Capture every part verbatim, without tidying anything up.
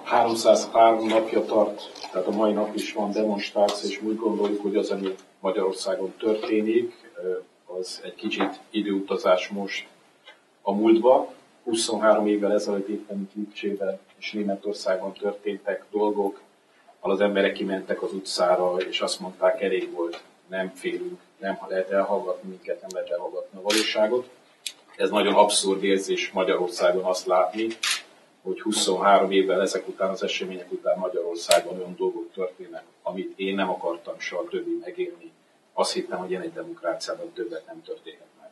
háromszázhárom napja tart, tehát a mai nap is van demonstráció, és úgy gondoljuk, hogy az, ami Magyarországon történik, az egy kicsit időutazás most a múltba. huszonhárom évvel ezelőtt éppen Lipcsében és Németországban történtek dolgok, ahol az emberek kimentek az utcára, és azt mondták, elég volt, nem félünk, nem lehet elhallgatni minket, nem lehet elhallgatni a valóságot. Ez nagyon abszurd érzés Magyarországon azt látni, hogy huszonhárom évvel ezek után, az események után Magyarországon olyan dolgok történnek, amit én nem akartam soha többé megélni. Azt hittem, hogy ilyen egy demokráciában többet nem történhet meg.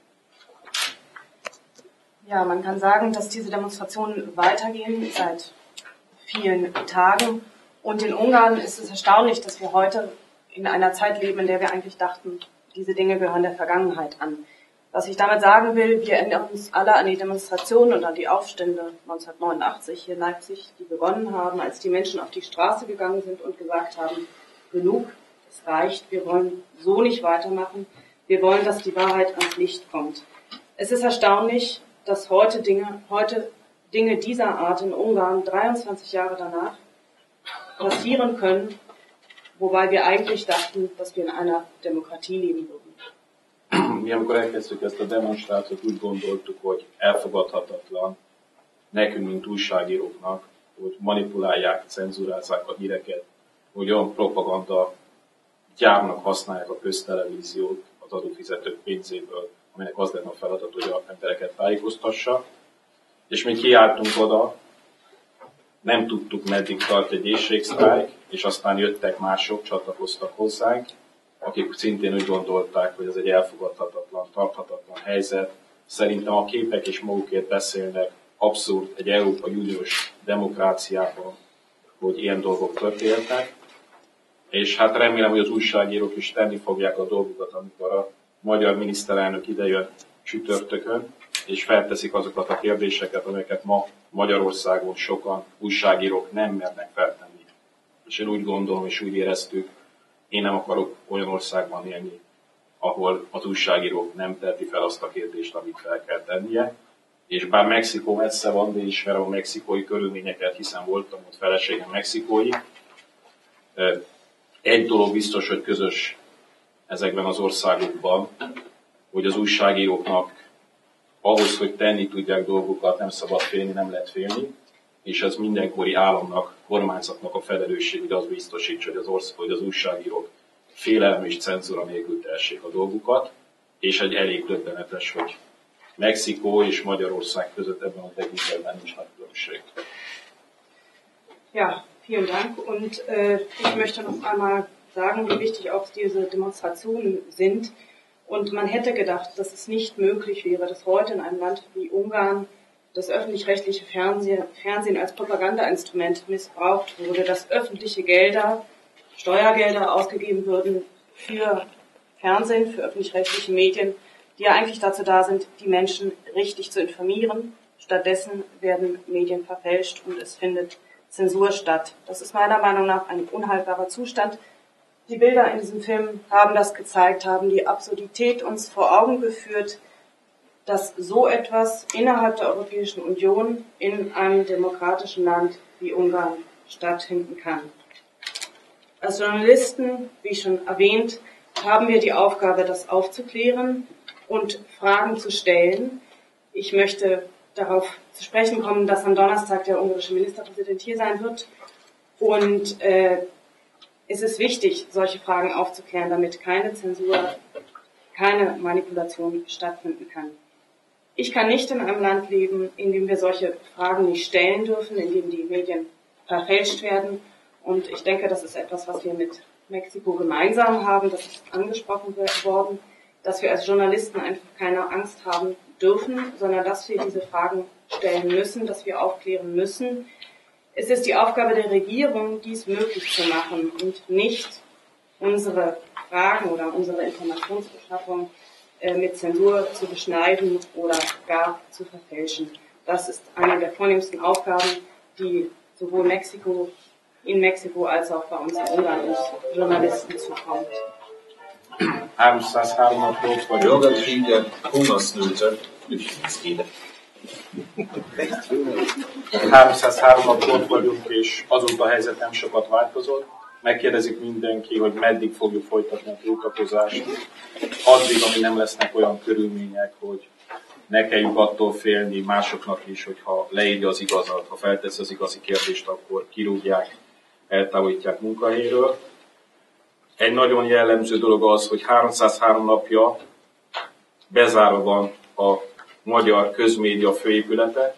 Ja, man kann sagen, dass diese Demonstrationen weitergehen seit vielen Tagen. Und in Ungarn ist es erstaunlich, dass wir heute in einer Zeit leben, in der wir eigentlich dachten, diese Dinge gehören der Vergangenheit an. Was ich damit sagen will, wir erinnern uns alle an die Demonstrationen und an die Aufstände neunzehnhundertneunundachtzig hier in Leipzig, die begonnen haben, als die Menschen auf die Straße gegangen sind und gesagt haben, genug, es reicht, wir wollen so nicht weitermachen, wir wollen, dass die Wahrheit ans Licht kommt. Es ist erstaunlich, dass heute Dinge, heute Dinge dieser Art in Ungarn dreiundzwanzig Jahre danach passieren können, wobei wir eigentlich dachten, dass wir in einer Demokratie leben würden. Mi, amikor elkezdtük ezt a demonstrációt, úgy gondoltuk, hogy elfogadhatatlan nekünk, mint újságíróknak, hogy manipulálják, cenzúrázzák a híreket, hogy olyan propaganda gyárnak használják a köztelevíziót az adófizetők pénzéből, aminek az lenne a feladat, hogy az embereket tájékoztassa. És mi kiálltunk oda, nem tudtuk, meddig tart egy éhségsztrájk, és aztán jöttek mások, csatlakoztak hozzánk, akik szintén úgy gondolták, hogy ez egy elfogadhatatlan, tarthatatlan helyzet. Szerintem a képek is magukért beszélnek, abszurd egy Európai Uniós demokráciában, hogy ilyen dolgok történtek. És hát remélem, hogy az újságírók is tenni fogják a dolgokat, amikor a magyar miniszterelnök idejön csütörtökön, és felteszik azokat a kérdéseket, amelyeket ma Magyarországon sokan újságírók nem mernek feltenni. És én úgy gondolom, és úgy éreztük, én nem akarok olyan országban élni, ahol az újságírók nem teheti fel azt a kérdést, amit fel kell tennie. És bár Mexikó messze van, de ismerem a mexikói körülményeket, hiszen voltam ott, feleségem mexikói. Egy dolog biztos, hogy közös ezekben az országokban, hogy az újságíróknak ahhoz, hogy tenni tudják dolgokat, nem szabad félni, nem lehet félni, és ez mindenkori államnak, kormányzatnak a felelősség, hogy az biztosítsa, hogy az ország, hogy az újságírók félelem és cenzúra nélkül tehessék a dolgukat, és egy elég döbbenetes, hogy Mexikó és Magyarország között ebben a tekintetben nincs nagy különbség. Ja, vielen Dank. Und äh, ich möchte noch einmal sagen, wie wichtig auch diese Demonstrationen sind. Und man hätte gedacht, dass es nicht möglich wäre, dass heute in einem Land wie Ungarn das öffentlich-rechtliche Fernsehen, Fernsehen als Propagandainstrument missbraucht wurde, dass öffentliche Gelder, Steuergelder ausgegeben würden für Fernsehen, für öffentlich-rechtliche Medien, die ja eigentlich dazu da sind, die Menschen richtig zu informieren. Stattdessen werden Medien verfälscht und es findet Zensur statt. Das ist meiner Meinung nach ein unhaltbarer Zustand. Die Bilder in diesem Film haben das gezeigt, haben die Absurdität uns vor Augen geführt, dass so etwas innerhalb der Europäischen Union in einem demokratischen Land wie Ungarn stattfinden kann. Als Journalisten, wie schon erwähnt, haben wir die Aufgabe, das aufzuklären und Fragen zu stellen. Ich möchte darauf zu sprechen kommen, dass am Donnerstag der ungarische Ministerpräsident hier sein wird. Und äh, es ist wichtig, solche Fragen aufzuklären, damit keine Zensur, keine Manipulation stattfinden kann. Ich kann nicht in einem Land leben, in dem wir solche Fragen nicht stellen dürfen, in dem die Medien verfälscht werden. Und ich denke, das ist etwas, was wir mit Mexiko gemeinsam haben. Das ist angesprochen worden, dass wir als Journalisten einfach keine Angst haben dürfen, sondern dass wir diese Fragen stellen müssen, dass wir aufklären müssen. Es ist die Aufgabe der Regierung, dies möglich zu machen und nicht unsere Fragen oder unsere Informationsbeschaffung äh, mit Zensur zu beschneiden oder gar zu verfälschen. Das ist eine der vornehmsten Aufgaben, die sowohl Mexiko, in Mexiko als auch bei uns in Ungarn uns Journalisten zukommt. háromszázhárom nap volt vagyok. Jag vill kriga hungersnöten, flyktingskriget. háromszázhárom napon vagyunk, és azóta a helyzet nem sokat változott. Megkérdezik mindenki, hogy meddig fogjuk folytatni a tiltakozást. Addig, amíg nem lesznek olyan körülmények, hogy ne kelljünk attól félni másoknak is, hogyha leírja az igazat, ha feltesz az igazi kérdést, akkor kirúgják, eltávolítják munkahelyről. Egy nagyon jellemző dolog az, hogy háromszázhárom napja bezárva van a magyar közmédia főépülete,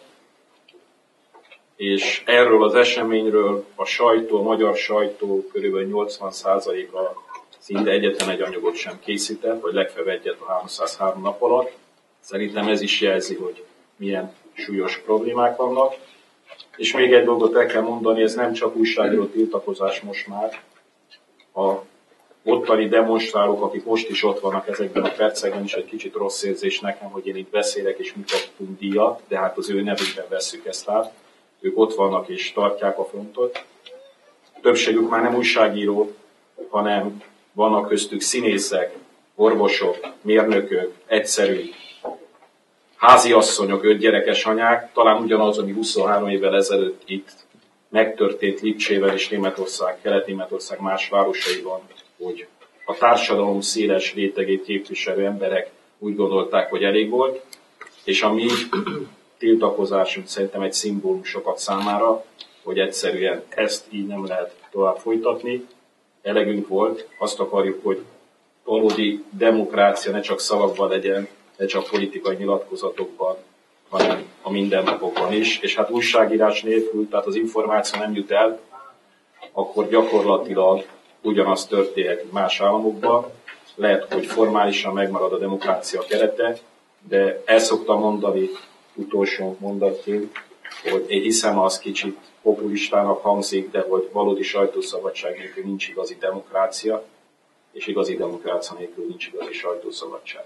és erről az eseményről a sajtó, a magyar sajtó körülbelül nyolcvan százaléka szinte egyetlen egy anyagot sem készített, vagy legfeljebb egyet a háromszázhárom nap alatt. Szerintem ez is jelzi, hogy milyen súlyos problémák vannak. És még egy dolgot el kell mondani, ez nem csak újságíró tiltakozás most már. A ottani demonstrálók, akik most is ott vannak ezekben a percekben, is egy kicsit rossz érzés nekem, hogy én itt beszélek és mi kaptunk díjat, de hát az ő nevükben vesszük ezt át. Ők ott vannak és tartják a frontot. Többségük már nem újságíró, hanem vannak köztük színészek, orvosok, mérnökök, egyszerű háziasszonyok, ötgyerekes anyák, talán ugyanaz, ami huszonhárom évvel ezelőtt itt megtörtént Lipcsével és Németország, Kelet-Németország más városaiban, hogy a társadalom széles rétegét képviselő emberek úgy gondolták, hogy elég volt, és a mi tiltakozásunk szerintem egy szimbólum sokat számára, hogy egyszerűen ezt így nem lehet tovább folytatni. Elegünk volt, azt akarjuk, hogy valódi demokrácia ne csak szavakban legyen, ne csak politikai nyilatkozatokban, hanem a mindennapokban is. És hát újságírás nélkül, tehát az információ nem jut el, akkor gyakorlatilag ugyanaz történik más államokban. Lehet, hogy formálisan megmarad a demokrácia kerete, de el szoktam mondani utolsó mondatként, hogy én hiszem, az kicsit populistának hangzik, de hogy valódi sajtószabadság nélkül nincs igazi demokrácia, és igazi demokrácia nélkül nincs igazi sajtószabadság.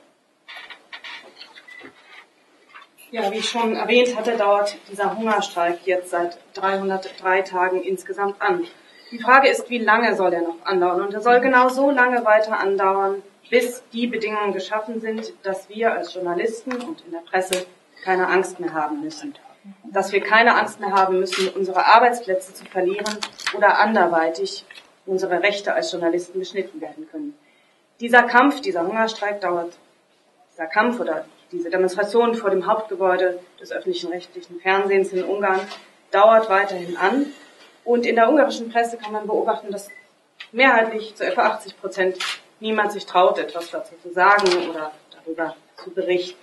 Ja, wie ich schon erwähnt hatte, dauert dieser Hungerstreik jetzt seit dreihundertdrei Tagen insgesamt an. Die Frage ist, wie lange soll er noch andauern? Und er soll genau so lange weiter andauern, bis die Bedingungen geschaffen sind, dass wir als Journalisten und in der Presse keine Angst mehr haben müssen. Dass wir keine Angst mehr haben müssen, unsere Arbeitsplätze zu verlieren oder anderweitig unsere Rechte als Journalisten beschnitten werden können. Dieser Kampf, dieser Hungerstreik dauert, dieser Kampf oder diese Demonstration vor dem Hauptgebäude des öffentlichen rechtlichen Fernsehens in Ungarn dauert weiterhin an. Und in der ungarischen Presse kann man beobachten, dass mehrheitlich zu etwa achtzig Prozent niemand sich traut, etwas dazu zu sagen oder darüber zu berichten.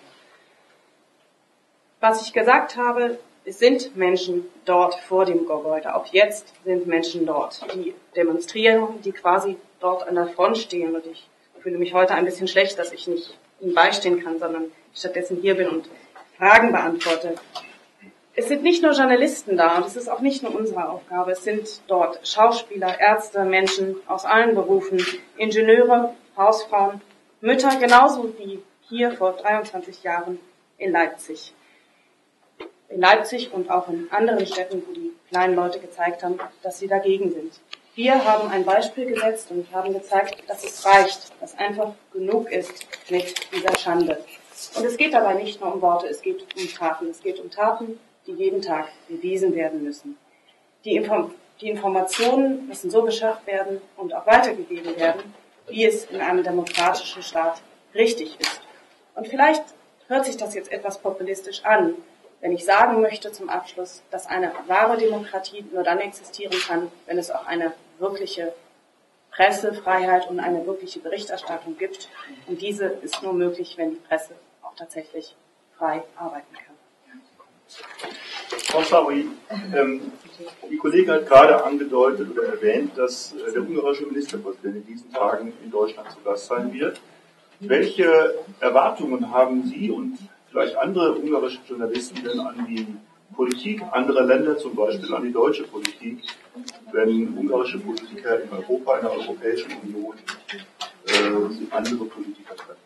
Was ich gesagt habe, es sind Menschen dort vor dem Gebäude. Auch jetzt sind Menschen dort, die demonstrieren, die quasi dort an der Front stehen. Und ich fühle mich heute ein bisschen schlecht, dass ich nicht ihnen beistehen kann, sondern stattdessen hier bin und Fragen beantworte. Es sind nicht nur Journalisten da und es ist auch nicht nur unsere Aufgabe. Es sind dort Schauspieler, Ärzte, Menschen aus allen Berufen, Ingenieure, Hausfrauen, Mütter, genauso wie hier vor dreiundzwanzig Jahren in Leipzig. In Leipzig und auch in anderen Städten, wo die kleinen Leute gezeigt haben, dass sie dagegen sind. Wir haben ein Beispiel gesetzt und haben gezeigt, dass es reicht, dass einfach genug ist mit dieser Schande. Und es geht dabei nicht nur um Worte, es geht um Taten. Es geht um Taten, die jeden Tag bewiesen werden müssen. Die, Inform- die Informationen müssen so beschafft werden und auch weitergegeben werden, wie es in einem demokratischen Staat richtig ist. Und vielleicht hört sich das jetzt etwas populistisch an, wenn ich sagen möchte zum Abschluss, dass eine wahre Demokratie nur dann existieren kann, wenn es auch eine wirkliche Pressefreiheit und eine wirkliche Berichterstattung gibt. Und diese ist nur möglich, wenn die Presse auch tatsächlich frei arbeiten kann. Frau Savary, ähm, die Kollegin hat gerade angedeutet oder erwähnt, dass äh, der ungarische Ministerpräsident in diesen Tagen in Deutschland zu Gast sein wird. Welche Erwartungen haben Sie und vielleicht andere ungarische Journalisten denn an die Politik anderer Länder, zum Beispiel an die deutsche Politik, wenn ungarische Politiker in Europa, in der Europäischen Union äh, andere Politiker treffen?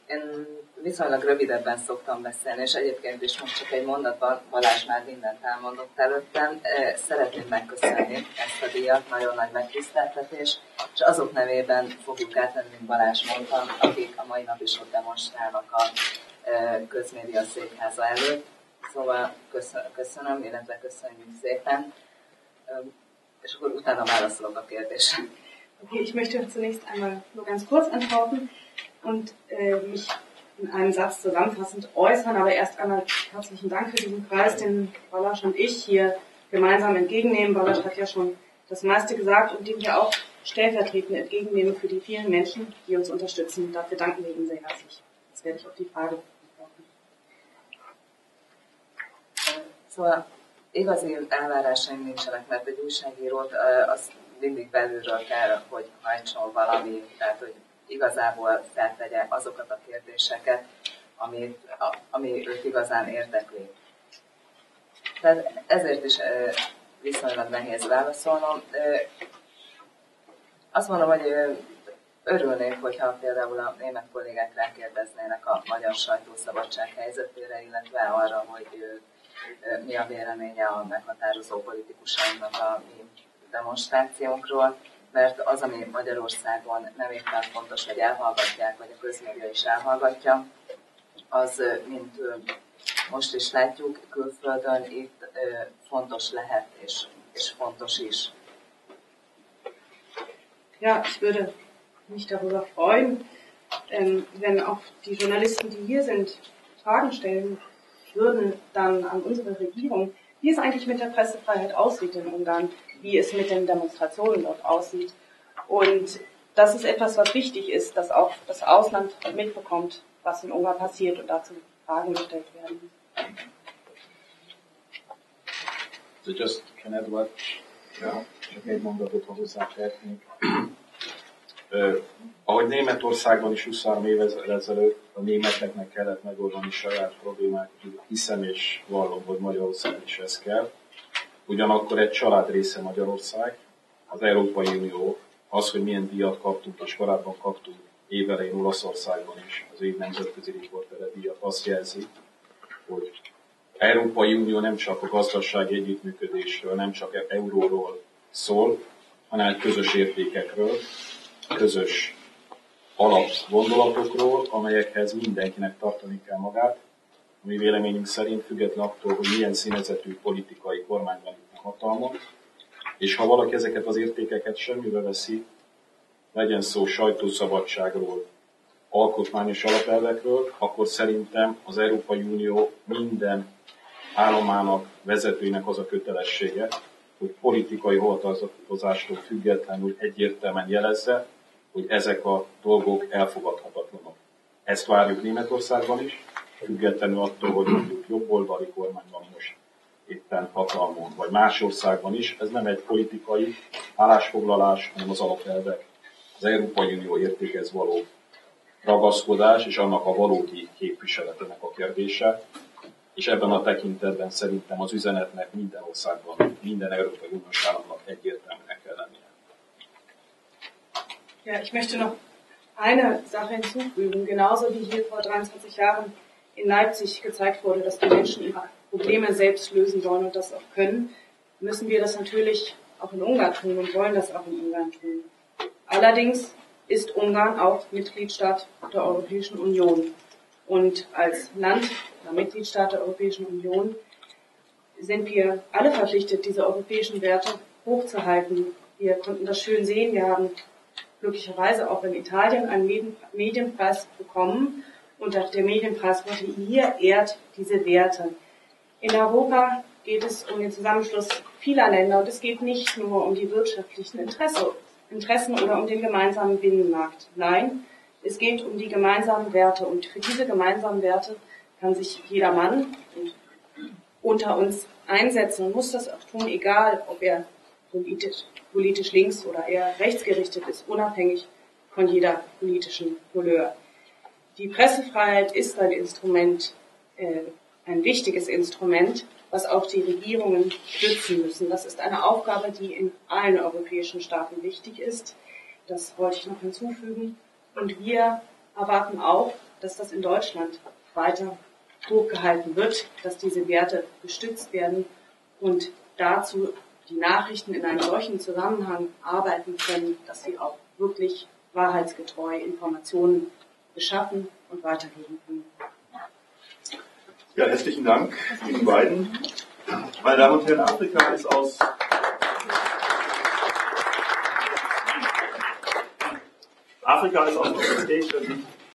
Én viszonylag rövidebben szoktam beszélni, és egyébként is most csak egy mondatban, Balázs már mindent elmondott előttem. Szeretném megköszönni ezt a díjat, nagyon nagy megtiszteltetés, és azok nevében fogjuk átvenni, mint Balázs mondta, akik a mai nap is ott demonstrálnak a közmédia székháza előtt. Szóval köszönöm, illetve köszönjük szépen, és akkor utána válaszolok a kérdésre. Okay, ich möchte zunächst einmal nur ganz kurz antworten und äh, mich in einem Satz zusammenfassend äußern, aber erst einmal herzlichen Dank für diesen Preis, den Balázs und ich hier gemeinsam entgegennehmen. Balázs hat ja schon das meiste gesagt und den wir auch stellvertretend entgegennehmen für die vielen Menschen, die uns unterstützen. Dafür danken wir Ihnen sehr herzlich. Jetzt werde ich auf die Frage antworten. Szóval igazi elvárásaim nincsenek, mert egy újságírót az mindig belülről kell, hogy hajtson valami, tehát hogy igazából feltegye azokat a kérdéseket, amit, ami őt igazán érdekli. Tehát ezért is viszonylag nehéz válaszolnom. Azt mondom, hogy örülnék, hogyha például a német kollégák rákérdeznének a magyar sajtószabadság helyzetére, illetve arra, hogy mi a véleménye a meghatározó politikusainknak a mi demonstrációnkról, mert az, ami Magyarországon nem éppen fontos, hogy elhallgatják, vagy a közmédia is elhallgatja, az, mint most is látjuk, külföldön itt fontos lehet, és, és fontos is. Ja, ich würde mich darüber freuen, ähm, wenn auch die Journalisten, die hier sind, Fragen stellen würden dann an unsere Regierung, wie es eigentlich mit der Pressefreiheit aussieht in Ungarn, wie es mit den Demonstrationen dort aussieht. Und das ist etwas, was wichtig ist, dass auch das Ausland mitbekommt, was in Ungarn passiert und dazu Fragen gestellt werden. So just can add what? Ja, csak egy mondatot hozzátehetnék. Uh, ahogy Németországban is huszonhárom évvel ezelőtt a németeknek kellett megoldani saját problémákat, hiszem és vallom, hogy Magyarország is ez kell. Ugyanakkor egy család része Magyarország, az Európai Unió, az, hogy milyen díjat kaptunk, és korábban kaptunk évelején Olaszországban is, az év nemzetközi riportere díjat, azt jelzi, hogy Európai Unió nem csak a gazdasági együttműködésről, nem csak euróról szól, hanem egy közös értékekről, közös alapgondolatokról, amelyekhez mindenkinek tartani kell magát, ami véleményünk szerint független attól, hogy milyen színezetű politikai kormányban itt a hatalmon, és ha valaki ezeket az értékeket semmibe veszi, legyen szó sajtószabadságról, alkotmányos alapelvekről, akkor szerintem az Európai Unió minden államának, vezetőinek az a kötelessége, hogy politikai hovatartozástól függetlenül egyértelműen jelezze, hogy ezek a dolgok elfogadhatatlanok. Ezt várjuk Németországban is, függetlenül attól, hogy mondjuk jobboldali kormány van most éppen hatalmon, vagy más országban is. Ez nem egy politikai állásfoglalás, hanem az alapelvek, az Európai Unió értékhez való ragaszkodás, és annak a valódi képviseletének a kérdése. És ebben a tekintetben szerintem az üzenetnek minden országban, minden Európai Uniós államnak egyértelműnek kell lennie. Ja, ich möchte noch eine Sache hinzufügen. Genauso wie hier vor dreiundzwanzig Jahren in Leipzig gezeigt wurde, dass die Menschen ihre Probleme selbst lösen sollen und das auch können, müssen wir das natürlich auch in Ungarn tun und wollen das auch in Ungarn tun. Allerdings ist Ungarn auch Mitgliedstaat der Europäischen Union. Und als Land, oder Mitgliedstaat der Europäischen Union, sind wir alle verpflichtet, diese europäischen Werte hochzuhalten. Wir konnten das schön sehen. Wir haben glücklicherweise auch in Italien einen Medienpreis bekommen. Und der Medienpreis wurde hier ehrt diese Werte. In Europa geht es um den Zusammenschluss vieler Länder und es geht nicht nur um die wirtschaftlichen Interesse, Interessen oder um den gemeinsamen Binnenmarkt. Nein, es geht um die gemeinsamen Werte und für diese gemeinsamen Werte kann sich jeder Mann unter uns einsetzen und muss das auch tun, egal ob er politisch, politisch links oder eher rechtsgerichtet ist, unabhängig von jeder politischen Couleur. Die Pressefreiheit ist ein Instrument, äh, ein wichtiges Instrument, was auch die Regierungen stützen müssen. Das ist eine Aufgabe, die in allen europäischen Staaten wichtig ist. Das wollte ich noch hinzufügen. Und wir erwarten auch, dass das in Deutschland weiter hochgehalten wird, dass diese Werte gestützt werden und dazu die Nachrichten in einem solchen Zusammenhang arbeiten können, dass sie auch wirklich wahrheitsgetreu Informationen beschaffen und weitergeben können. Ja, herzlichen Dank Ihnen beiden. Meine Damen und Herren, Afrika ist aus Afrika ist aus europäischer Sicht